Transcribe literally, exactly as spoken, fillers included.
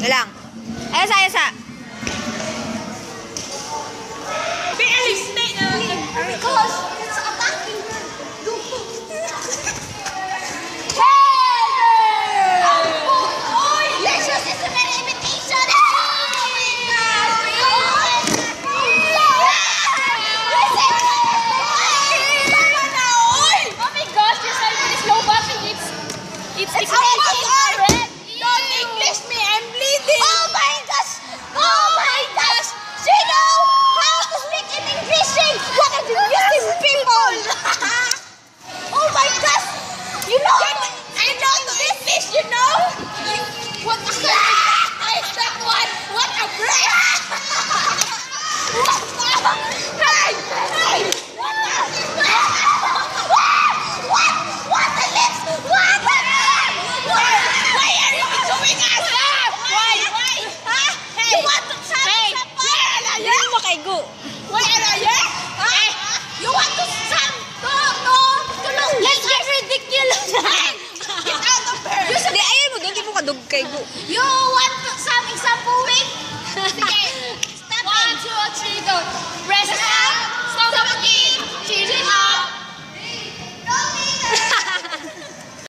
Lang. Ayasa, ayasa. Barely stay na. Because it's attacking. Hey! Let's use this as an imitation. Oh my gosh! Oh my gosh, your cellphone is low battery. It's it's It's expensive. almost Don't English me, I'm bleeding. Oh my gosh! Oh my gosh! She know how to speak in English. What are you using people? Oh my gosh! You know I know the English, you know? What the heck is that one? What a break! what the? Hey! Hey! What the? What? What the lips? What? Why? Why are you doing us? Why? Why? Huh? Hey! You want to try Hey! something? Where are you? Hindi mo kay Gu. Where are you? Huh? You want to some? No, no. Tulong. Let's get ridiculous. Get out of here. You sabi, ayun mo, doon di mo kadug kay Gu. You want some example with? Sige. Stop One, it. two, three,